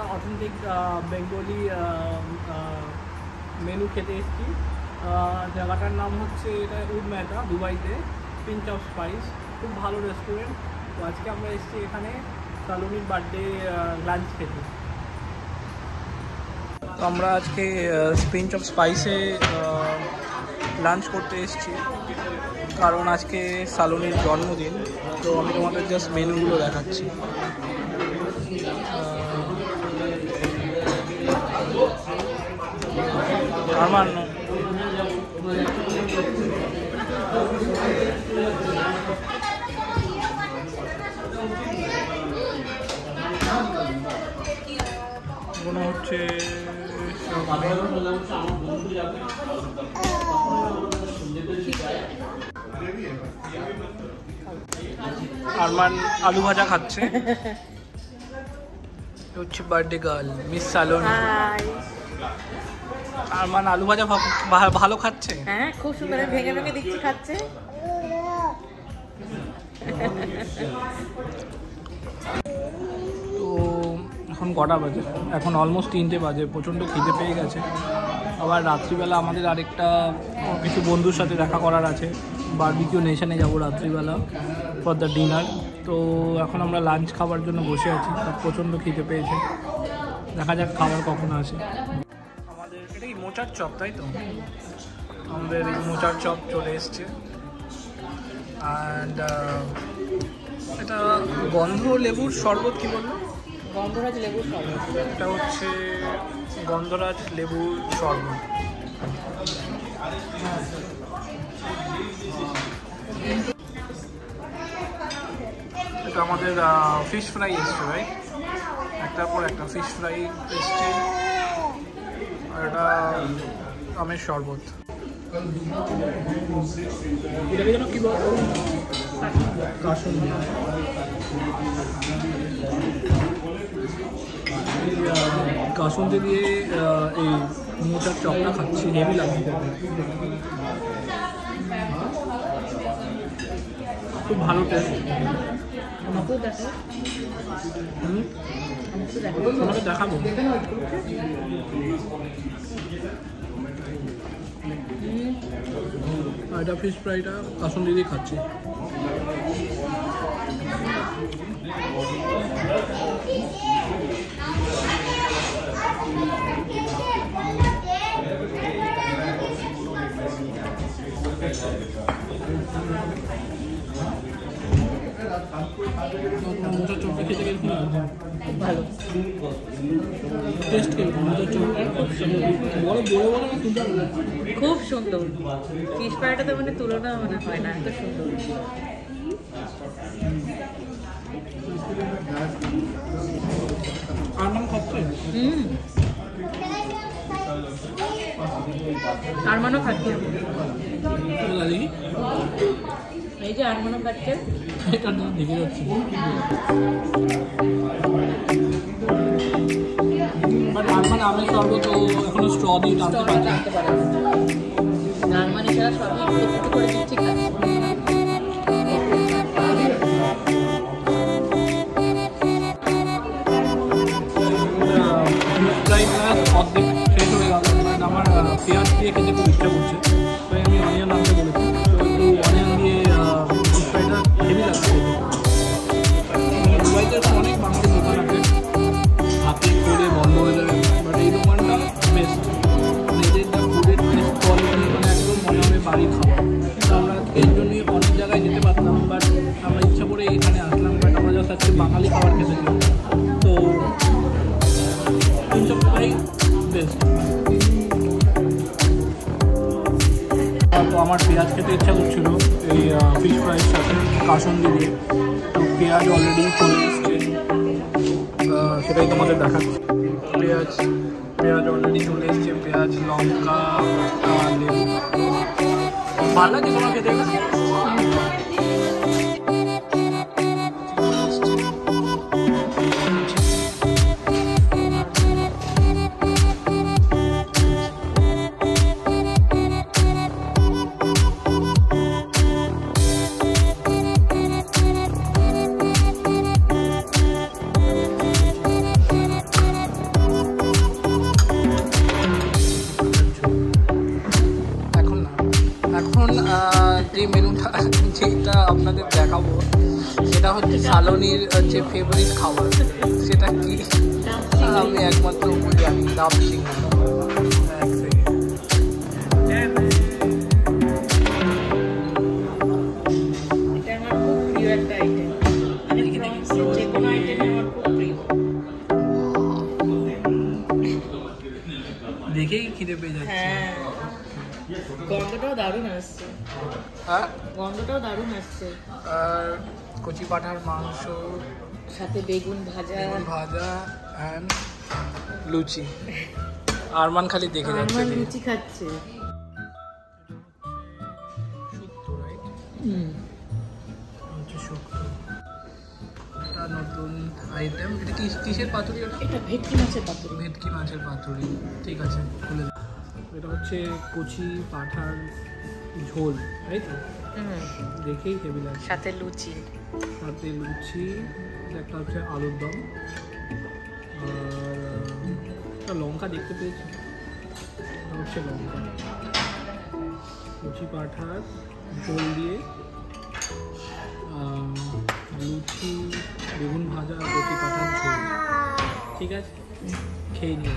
Authentic Bengali menu খেতে এসেছি। জায়গাটার নাম হচ্ছে এটা উড মেটা, দুবাইতে, পিঞ্চ অফ স্পাইস, খুব ভালো রেস্টুরেন্ট। তো আজকে আমরা এসেছি এখানে সালোনির বার্থডে লাঞ্চ খেতে। তো আমরা আজকে পিঞ্চ অফ স্পাইসে লাঞ্চ করতে এসেছি, কারণ আজকে সালোনির জন্মদিন। তো আমি তোমাদের জাস্ট মেনুগুলো দেখাচ্ছি। আমার মনে হচ্ছে আরমান আলু ভাজা খাচ্ছে। হচ্ছে birthday girl miss Saloni. Arman আলু ভাজা ভালো খাচ্ছে। হ্যাঁ, খুব সুন্দর ভেঙে ভেঙে দিচ্ছি, খাচ্ছে। তো এখন কটা বাজে? এখন অলমোস্ট 3টে বাজে। প্রচণ্ড খিদে পেয়ে গেছে। আবার রাত্রিবেলা আমাদের আরেকটা কিছু বন্ধুর সাথে দেখা করার আছে, বারবিকিউ নেশনে যাবো রাত্রিবেলা ফর দ্য ডিনার। তো এখন আমরা লাঞ্চ খাবার জন্য বসে আছি। তার প্রচণ্ড খিদে পেয়েছে, দেখা যাক খাবার কখন আসে। আমাদের এটা কি মোচার চপ, তাই তো? আমাদের এই মোচার চপ চলে এসছে। অ্যান্ড এটা গন্ধ লেবুর শরবত, কি বললো? গন্ধরাজ লেবুর শরবত। এটা হচ্ছে গন্ধরাজ লেবুর শরবত। এটা আমাদের ফিশ ফ্রাই এসছে, রাইট? একটার পর একটা ফিশ ফ্রাই এসছে, আর এটা আমের শরবত। এটাকে যেন কি বলবো, কাসুন্দি। কাসুন্দি দিয়ে এই মোচার চপটা খাচ্ছি, হেভি লাগছে, খুব ভালো টেস্ট। আমাকে দেখাবো। এটা ফিশ ফ্রাইটা কাসুন্দি দিয়ে খাচ্ছি। মোচার চপটা খেতে কিরকম ভালো টেস্ট, কিরকম মোচার চপটা? খুব সুন্দর। ফিশ ফ্রাইটা তো মানে তুলনা মানে হয় না, এত সুন্দর। আরমান খাচ্ছে। আরমানও খাচ্ছে, এই যে আরমানও খাচ্ছে। এটা দেখে যাচ্ছে। বাট আরমান আমের শরবত এখনো স্ট্র দিয়ে টানতে পারে। আরমান এছাড়া সবই একটু করে দিচ্ছি, খাচ্ছে। অর্ধেক শেষ হয়ে গেল। আমার পেঁয়াজ দিয়ে খেতে খুব ইচ্ছা করছে, তাই আমি অনিয়ন আনতে বলেছি। তো একটু অনিয়ন দিয়ে ফিশ ফ্রাইটা হেভি লাগছে। দুবাইতে অনেক বাঙালি দোকান আছে, হাতে করে বন্ধ হয়ে যাবে, বাট এই দোকানটা বেস্ট। এদের যা ফুডের টেস্ট কোয়ালিটি, মানে একদম মনে হবে বাড়ির খাবার। তো আমরা এর জন্য অনেক জায়গায় যেতে পারতাম, বাট আমরা ইচ্ছা করে এখানে আসলাম। বাট আমরা জাস্ট আজকে বাঙালি খাবার খেতে চাই। তো পিঞ্চ অফ স্পাইস বেস্ট। তো আমার পেঁয়াজ খেতে ইচ্ছা করছিল এই ফিশ ফ্রাইয়ের সাথে কাসুন্দি দিয়ে। তো পেঁয়াজ অলরেডি চলে এসছে, সেটাই তোমাদের দেখাচ্ছি। পেঁয়াজ অলরেডি চলে এসছে, পেঁয়াজ, লঙ্কা, লেবু। ভালো লাগে তোমার খেতে? যেটা আপনাদের দেখাবো সেটা হচ্ছে সালোনির হচ্ছে ফেভারিট খাবার। সেটা কি আমি একমাত্র জানি, ডাব চিংড়ি। এটা আমার খুব প্রিয় একটা আইটেম, মানে প্রনসের যে কোনো আইটেম আমার খুব প্রিয়। দেখেই খিদে পেয়ে যাচ্ছে। হ্যাঁ, গন্ধটাও দারুণ আসছে। হ্যাঁ, গন্ধটাও দারুণ আসছে। আর কচি পাঁঠার মাংস, সাথে বেগুন ভাজা, অ্যান্ড লুচি। আরমান খালি দেখে যাচ্ছে। আমার লুচি খাচ্ছে। শুক্তো, রাইট? হচ্ছে শুক্তো। এটা নতুন আইটেম। এটা কিসের পাতুরি? এটা ভেটকি মাছের পাতুরি। ভেটকি মাছের পাতুরি, ঠিক আছে, খুলে দিই। এটা হচ্ছে কচি পাঁঠার ঝোল, তাই তো? দেখেই হেভি লাগছে। সাথে লুচি। একটা হচ্ছে আলুর দম, আর একটা লঙ্কা দেখতে পেয়েছি, হচ্ছে লঙ্কা। কচি পাঁঠার ঝোল দিয়ে লুচি, বেগুন ভাজা, কচি পাঁঠার ঝোল। ঠিক আছে, খেয়ে নিয়ে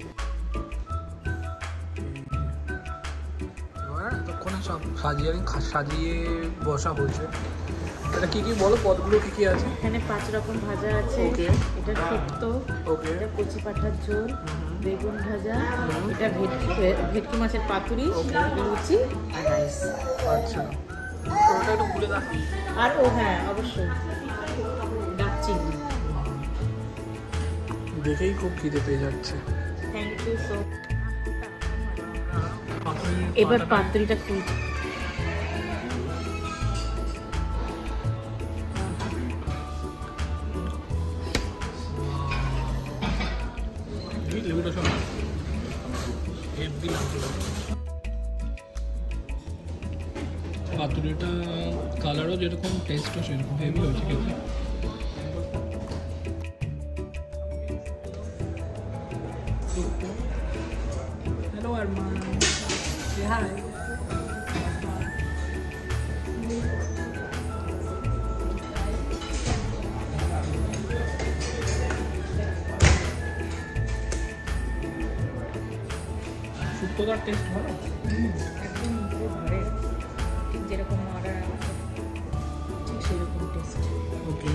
ততক্ষণে সব সাজিয়ে বসা হয়েছে। এটা কি কি বলো, পদগুলো কি কি আছে? এখানে 5 রকম ভাজা আছে। এটা শুক্তো, এটা কচি পাঁঠার ঝোল, বেগুন ভাজা, এটা ভেটকি মাছের পাতুরি, লুচি আর রাইস। আচ্ছা, ওটা একটু খুলে দাও। আর হ্যাঁ, অবশ্যই ডাব চিংড়ি। দেখেই খুব খিদে পেয়ে যাচ্ছে। Thank you so. এবার পাতুরিটা খুব লেবুটা সব হেভি লাগছে। পাতুরিটা কালারও যেরকম, টেস্টও সেরকম হেভি হয়েছে খেতে। Hello Arman, say hi. শুক্তোটার টেস্ট ভালো, একদম পুরো ঘরের, ঠিক যেরকম অর্ডার আমার ঠিক সেরকম টেস্ট। ওকে,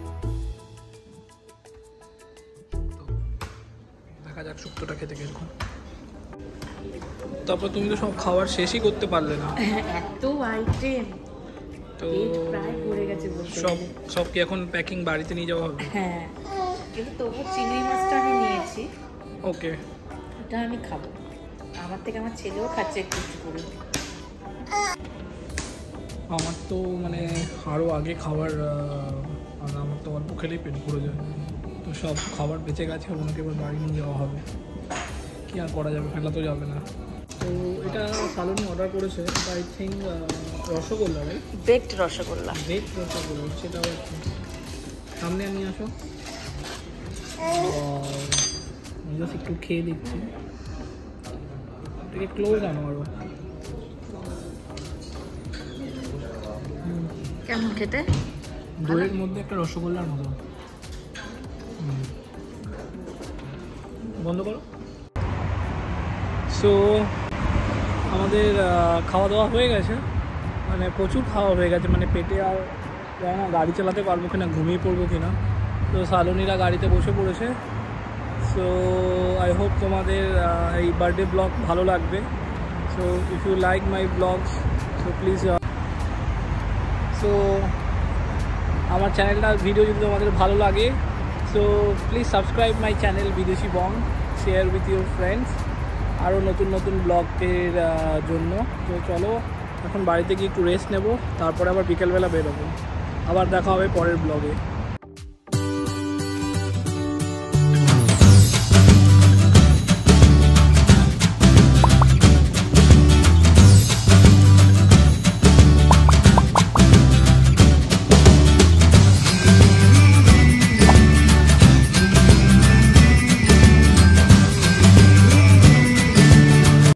দেখা যাক শুক্তোটা খেতে কিরকম। তারপর তুমি তো সব খাবার শেষই করতে পারলে না। এত আইটেম, তো প্রায় পড়ে গেছে বলতে। সব কি এখন প্যাকিং বাড়িতে নিয়ে যাওয়া হবে? হ্যাঁ, কিন্তু তবু চিংড়ি মাছটা আমি নিয়েছি। ওকে, ওটা আমি খাবো। আমার থেকে আমার ছেলেও খাচ্ছে একটু একটু করে। আমার তো মানে আরও আগে খাবার, আমার তো অল্প খেলেই পেট ভরে যায়। তো সব খাবার বেঁচে গেছে, ওনাকে এবার বাড়ি নিয়ে যাওয়া হবে। কি আর করা যাবে, ফেলা তো যাবে না। তো এটা সালোনি অর্ডার করেছে, I think rasgulla, right? Baked rasgulla. Baked rasgulla, সেটাও সামনে নিয়ে আসো। জাস্ট একটু খেয়ে দিচ্ছি, এটাকে ক্লোজ আনো আরো। কেমন খেতে? দইয়ের মধ্যে একটা রসগোল্লার মতো। বন্ধ করো। সো আমাদের খাওয়া দাওয়া হয়ে গেছে, মানে প্রচুর খাওয়া হয়ে গেছে, মানে পেটে আর জানি না গাড়ি চালাতে পারবো কিনা, ঘুমিয়ে পড়বো কিনা। তো সালোনিরা গাড়িতে বসে পড়েছে। সো আই হোপ তোমাদের এই বার্থডে ব্লগ ভালো লাগবে। So if you like my vlogs, so please, so আমার চ্যানেলটা ভিডিও যদি তোমাদের ভালো লাগে, so please subscribe my channel Bideshi Bong, share with your friends আরও নতুন নতুন ব্লগের জন্য। তো চলো এখন বাড়িতে গিয়ে একটু রেস্ট নেব, তারপরে আবার বিকেলবেলা বেরোবো। আবার দেখা হবে পরের ব্লগে।